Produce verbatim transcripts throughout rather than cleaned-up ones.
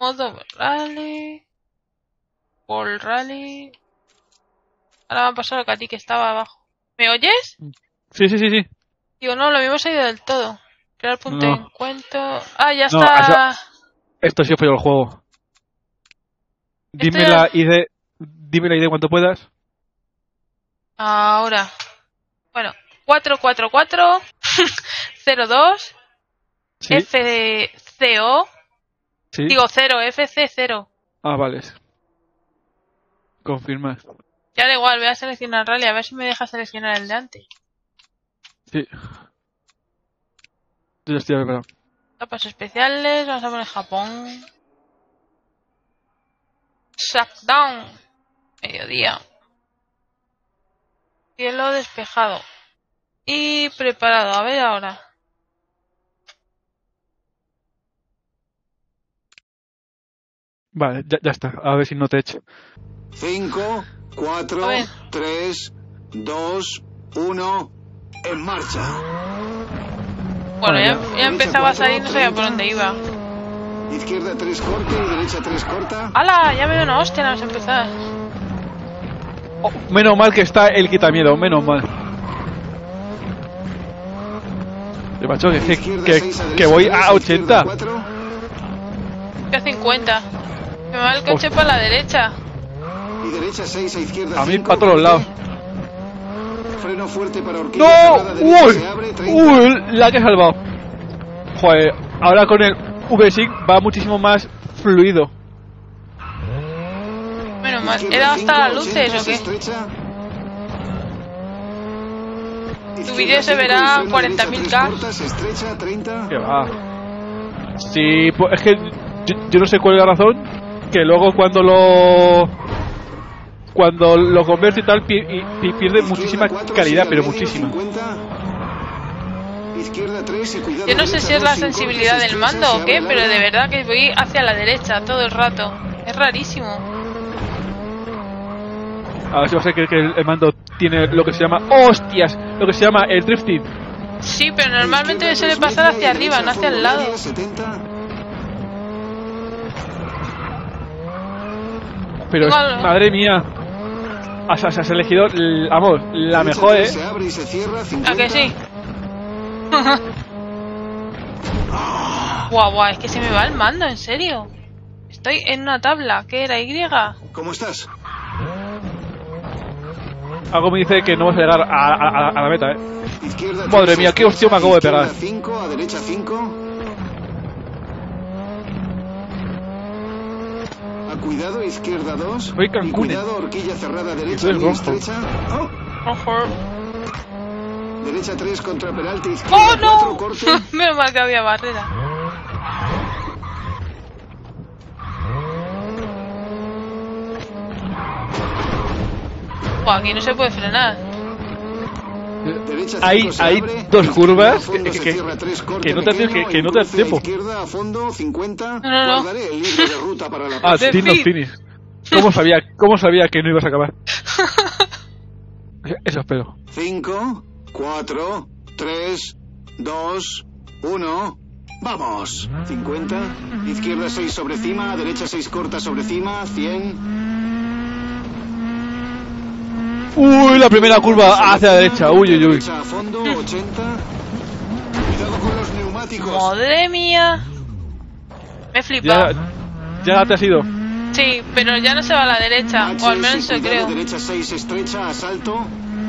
Modo rally. Ball rally. Ahora me ha pasado lo que a ti que estaba abajo. ¿Me oyes? Sí, sí, sí, sí. Digo, no, lo mismo se ha ido del todo. Crear punto No. de encuentro. Ah, ya No, está. eso- Esto sí fue el juego. Dime Esto ya- la I D. Dime la I D cuanto puedas. Ahora. Bueno, cuatro cuatro cuatro cero dos Sí. F C O. Sí. Digo cero, F C cero. Ah, vale. Confirma. Ya da igual, voy a seleccionar rally, a ver si me deja seleccionar el de antes. Sí. Yo ya estoy preparado. Tapas especiales, vamos a poner Japón. Shutdown. Mediodía. Cielo despejado. Y preparado, a ver ahora. Vale, ya, ya está. A ver si no te echo. cinco, cuatro, A ver. tres, dos, uno, en marcha. Bueno, ya, Vale. ya empezaba a salir, no sabía por dónde iba. Izquierda tres corta y derecha tres corta. ¡Hala! Ya me da una hostia nada más empezar. Oh, menos mal que está el quitamiedo, menos mal. Yo, macho, que, que, Izquierda que, seis, a que derecha voy tres, a izquierda ochenta. cuatro. Que a cincuenta. Me va el coche para la derecha. Y derecha seis a izquierda A mí cinco, para todos veinte. lados. Freno fuerte para horquilla ¡No! cerrada, derecha ¡Uy! se abre, treinta. ¡Uy! La que he salvado. Joder, ahora con el V-Sync va muchísimo más fluido. Menos mal. Izquierda ¿He dado hasta cinco, las luces ochenta, o se qué? estrecha. Tu Izquierda vídeo se cinco, verá y freno cuarenta derecha mil tres K. corta, se estrecha, treinta. Que va. Sí, pues es que yo, yo no sé cuál es la razón. Que luego cuando lo. Cuando lo convierto y tal, pi- y- y pierde Izquierda muchísima cuatro, calidad, sigue al pero medio, muchísima. cincuenta. Izquierda tres y cuidado, Yo no sé derecha si es dos, la sin cortes, sensibilidad se del estrecha, mando se o abre qué, larga. pero de verdad que voy hacia la derecha todo el rato. Es rarísimo. A ver si va a ser que, que el el mando tiene lo que se llama. ¡Hostias! Lo que se llama el drifting. Sí, pero normalmente me Izquierda suele tres, pasar media hacia y arriba, derecha no hacia fondo, el lado. media, setenta. Pero es- Igual- madre mía. Has, has- has elegido, l- vamos, la Derecha mejor, tres, eh. Se abre y se cierra, ¿A cincuenta. que sí? Guau, guau, es que se me va el mando, en serio. Estoy en una tabla, ¿qué era? ¿Y? ¿Cómo estás? Algo me dice que no vas a llegar a, a- a- a la meta, eh. Izquierda Madre tres, mía, qué hostia me acabo de pegar. izquierda cinco, a derecha cinco. A cuidado, izquierda dos. Soy Y Cancún. cuidado, horquilla cerrada, derecha Esto es muy rojo. estrecha. Oh, Ojo. derecha tres contra Peralta, izquierda ¡Oh, cuatro, no! corte. Menos mal que había barrera. Buah, aquí no se puede frenar. Derecha Hay- cinco, se hay abre. dos Izquierda curvas a fondo, que- se que- cierra, tres, corte que no te pequeño, que- que en no te dan cruce a tiempo. izquierda a fondo, cincuenta. No, no, no. Guardaré el libro de ruta para la Ah, próxima. de Team of fin. Finish. ¿Cómo sabía, ¿Cómo sabía que no ibas a acabar? Eso espero. cinco, cuatro, tres, dos, uno. ¡Vamos! cincuenta. Izquierda seis sobre cima, derecha seis corta sobre cima, cien. Uy, la primera curva hacia la derecha. Uy, uy, uy. Derecha a fondo, ochenta. Cuidado con los neumáticos. Madre mía. Me he flipado. Ya, ya te has ido. Sí, pero ya no se va a la derecha, o al menos H, eso cuidado, creo. Derecha seis estrecha, asalto.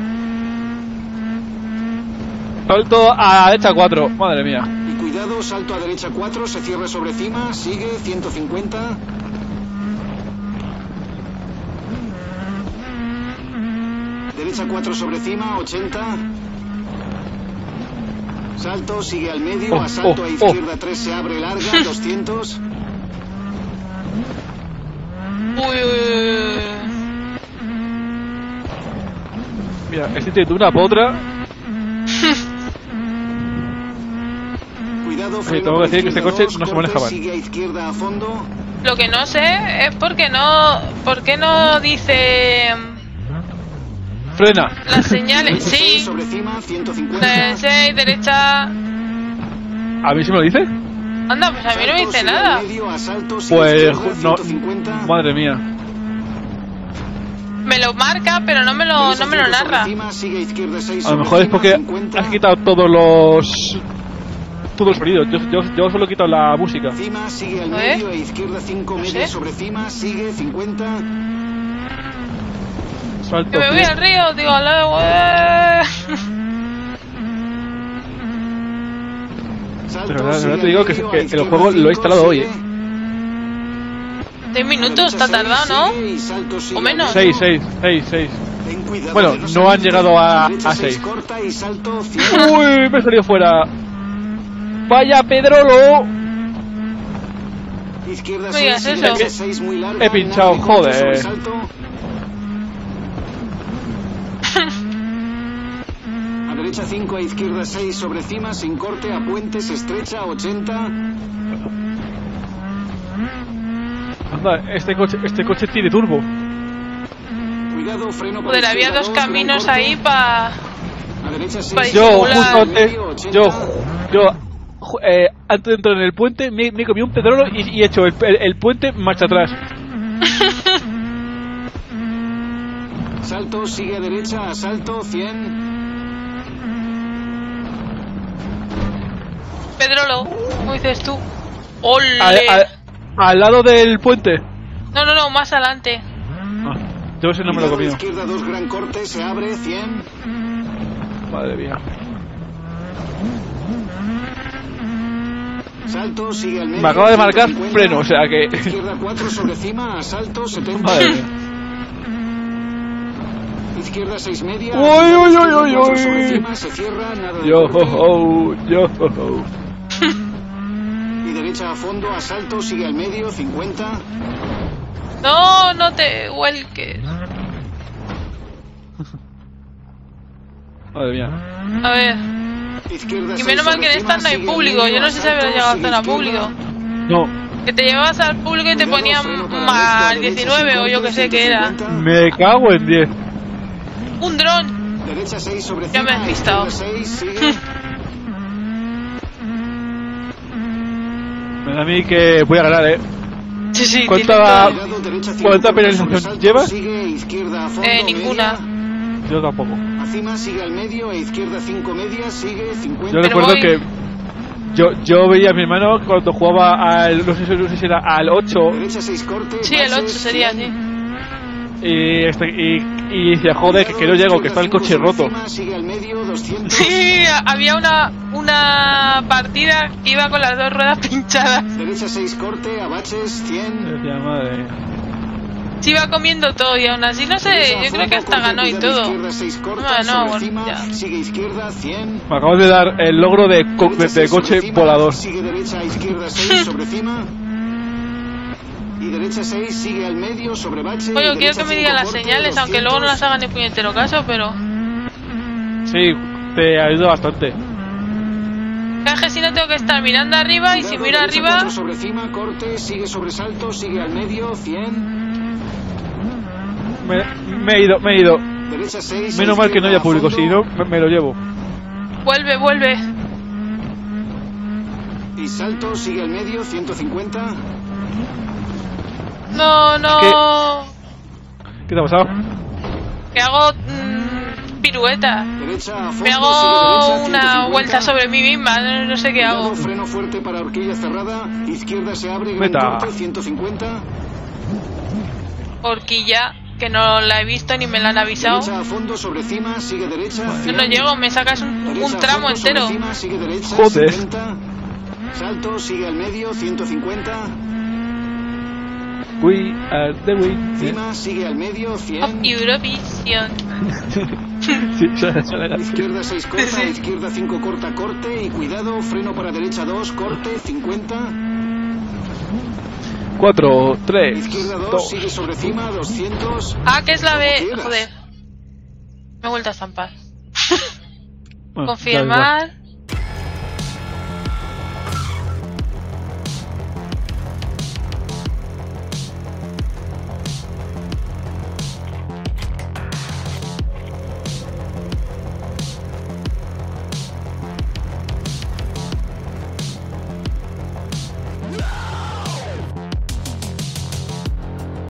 Salto a la derecha cuatro. Madre mía. Y cuidado, salto a derecha cuatro, se cierra sobre cima, sigue, ciento cincuenta. Derecha cuatro sobre cima, ochenta. Salto, sigue al medio, Oh, asalto oh, a izquierda tres, se abre larga, doscientos. Uy, uy, uy, uy. Mira, estoy de una por otra. Cuidado, Sí, freno tengo que por decir que este izquierda coche dos, no se corte, maneja mal. sigue a izquierda a fondo. Lo que no sé es por qué no, por qué no dice Frena. las señales. seis Sí, sobre cima, ciento cincuenta. seis, derecha. ¿A mí sí me lo dice? Anda, pues a mí no me dice nada. Pues no, madre mía. Me lo marca, pero no me lo, no me lo narra. A lo mejor es porque has quitado todos los todos los sonidos. Yo, yo, yo solo he quitado la música. Cima sigue al medio e izquierda cinco, media sobre cima, sigue cincuenta. Salto. Que me voy al río, digo, al lado de... Pero la verdad te digo que, que, que el juego lo he instalado hoy, eh. Seis minutos, está tardado, ¿no? O menos. Seis, seis, seis, seis. Bueno, no han llegado a, a seis. Uy, me he salido fuera. Vaya Pedrolo. Izquierda No digas seis, eso. seis muy larga, He pinchado, larga y corta joder. sobresalto. A derecha cinco, a izquierda seis sobre cima, sin corte, a puentes, estrecha, ochenta. Anda, este coche, este coche tiene turbo. Cuidado, freno para Joder, había izquierda dos dos, gran caminos corte. ahí para... A derecha seis, Para Yo, disimular. justo antes, medio, yo, ochenta. yo, ju- eh, antes de entrar en el puente, me, me he comido un pedrolo y, y he hecho el, el, el puente marcha atrás. Salto, sigue a derecha, asalto, cien. Pedrolo, ¿cómo dices tú? ¡Ole! Al, al, al lado del puente. No, no, no, más adelante. Ah, yo ese no me lo he Cuidado, comido. izquierda dos, gran corte, se abre, cien. Madre mía. Salto, sigue al medio. Me acaba de marcar ciento cincuenta. freno, o sea que... Izquierda cuatro sobre cima, asalto, setenta. Madre mía. Izquierda seis media. Uy, uy, uy, uy, cuatro uy. sobre cima, se cierra, nada de Yo, corte. ho, ho, yo, ho, ho. Y derecha a fondo, asalto, sigue al medio, cincuenta. No, no te vuelques. Madre mía. A ver. Izquierda Y seis menos mal sobre que en cima, esta no hay sigue al público. medio, Yo no sé si asalto, habrá llegado a sigue zona izquierda. público. No, Que te llevabas al público y te Cuidado, ponían freno para más derecha, diecinueve derecha o sin yo que corte, sé qué era. ciento cincuenta. me cago en diez. Un dron. Derecha seis sobre Ya cima, me has pistado. izquierda seis, sigue. Me da a mí que voy a ganar, eh. Sí, sí. ¿Cuánta- tiene Cuidado, derecha cinco, ¿Cuánta corta, penalización sobresalto, llevas? Sigue, izquierda a fondo, Eh, ninguna. media. Yo tampoco. A cima sigue al medio, e izquierda cinco media, sigue cincuenta. Yo Pero recuerdo voy- que yo, yo veía a mi hermano cuando jugaba al, no sé, si- no sé si era al ocho Derecha seis corte. Sí, el bases, ocho sería así. cien. y, este, y, y decía, joder, que, que no llego, que está el coche Izquierda cinco roto. sobre cima, sigue al medio, doscientos. Sí, había una, una partida que iba con las dos ruedas pinchadas. Derecha seis corte, a baches, cien. Decía, madre mía. Se iba comiendo todo y aún así, no sé, Derecha a yo creo fondo, que hasta corte, ganó y cuidado, todo. Izquierda seis corta, Ah, no, sobre bueno, cima, ya. sigue izquierda, cien. Me acabas de dar el logro de, co- de, Derecha de seis sobre coche cima, volador. Sigue derecha, izquierda seis sobre cima. Y derecha seis, sigue al medio, sobre bache. Oye, y quiero derecha que me cinco digan las corte, señales, aunque luego no las doscientos. hagan ni puñetero caso, pero... Sí, te ayuda bastante. Es que si no tengo que estar mirando arriba y si Cuidado, miro derecha arriba... cuatro sobre cima, corte, sigue sobresalto, sigue al medio, cien. Me, me he ido, me he ido. Derecha seis. Menos mal que no haya público, si no, me, me lo llevo. Vuelve, vuelve. Y salto, sigue al medio, ciento cincuenta. No, no... ¿Qué te ha pasado? Que hago... mmm, pirueta. Derecha a fondo, Me sigue hago derecha, una ciento cincuenta. vuelta sobre mí misma, no, no sé qué Cuidado, hago. freno fuerte para horquilla cerrada. Izquierda se abre, gran Meta. corte, ciento cincuenta. Horquilla, que no la he visto ni me la han avisado. Derecha a fondo, sobre cima, sigue derecha. Yo cien. no llego, me sacas un, Derecha un a tramo fondo, sobre entero. cima, sigue derecha, Joder. setenta. Salto, sigue al medio, ciento cincuenta. We are the wind. Cima, sigue al medio, Of cien. Eurovisión. Sí, suena, suena la- Izquierda seis corta, Sí. izquierda cinco corta, corte. Y cuidado, freno para derecha dos, corte, cincuenta. cuatro, tres, Izquierda dos, dos. sigue sobre cima, doscientos. Ah, que es la Como B. quieras. Joder. Me he vuelto a estampar. Bueno, da Confirmar.